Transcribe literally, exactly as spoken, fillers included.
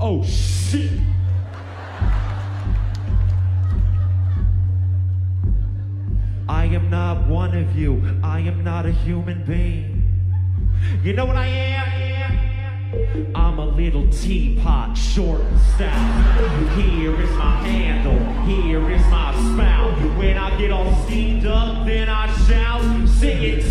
Oh shit. I am not one of you. I am not a human being. You know what I am? I'm a little teapot, short and stout. Here is my handle, here is my spout. When I get all steamed up, then I shout, sing it